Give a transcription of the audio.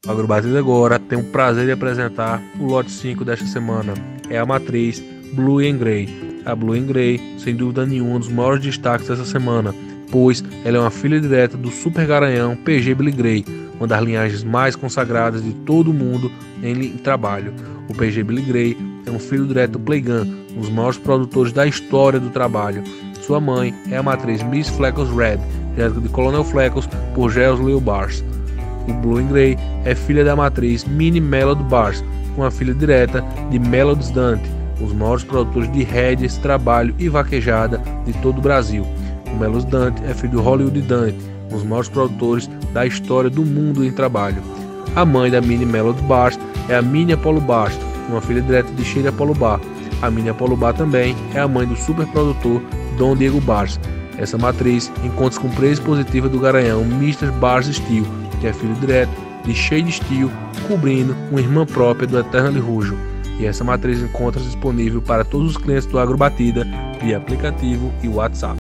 O Agrobatida agora tem o prazer de apresentar o lote 5 desta semana. É a matriz Blue and Grey. A Blue and Grey, sem dúvida nenhuma, um dos maiores destaques dessa semana, pois ela é uma filha direta do super garanhão PG Billy Grey, uma das linhagens mais consagradas de todo o mundo em trabalho. O PG Billy Grey é um filho direto do Playgun, um dos maiores produtores da história do trabalho. Sua mãe é a matriz Miss Fleckles Red, genética de Colonel Fleckles por Geos Leo Bars. O Blue and Grey é filha da matriz Mini Melody Bars, uma filha direta de Melodies Dante, os maiores produtores de rédeas, trabalho e vaquejada de todo o Brasil. O Melodies Dante é filho do Hollywood Dante, um dos maiores produtores da história do mundo em trabalho. A mãe da Mini Melody Bars é a Mini Apollo Bars, uma filha direta de Sheila Apollo Bar. A Mini Apollo Bar também é a mãe do super produtor Dom Diego Bars. Essa matriz encontra-se com presa positiva do garanhão Mr. Bars Steel, que é filho direto de Shade Steel, cobrindo uma irmã própria do Eternally Rujo. E essa matriz encontra-se disponível para todos os clientes do Agrobatida via aplicativo e WhatsApp.